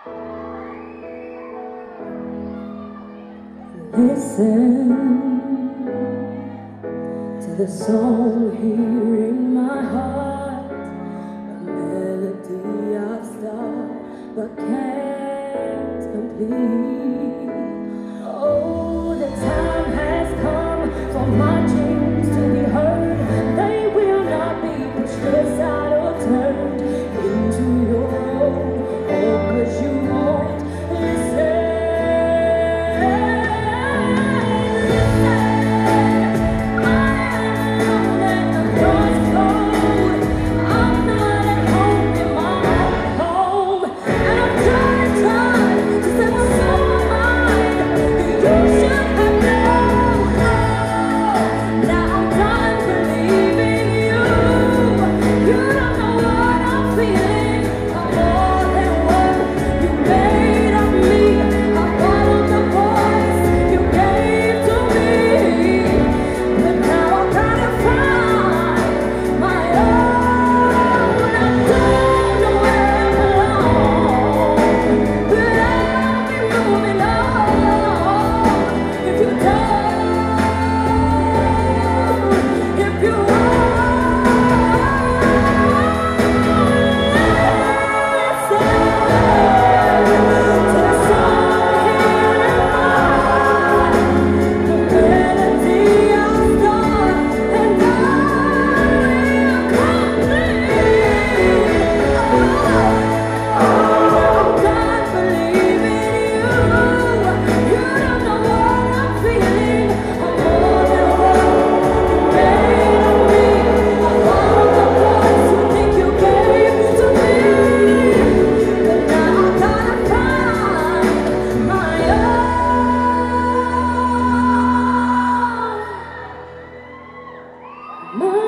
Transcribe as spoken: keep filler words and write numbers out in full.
Listen to the song here in my heart, a melody I've started but can't complete. Oh, the time has come for my dreams to be heard. They will not be pushed aside or turned into your own. Oh, 'cause you won't listen. My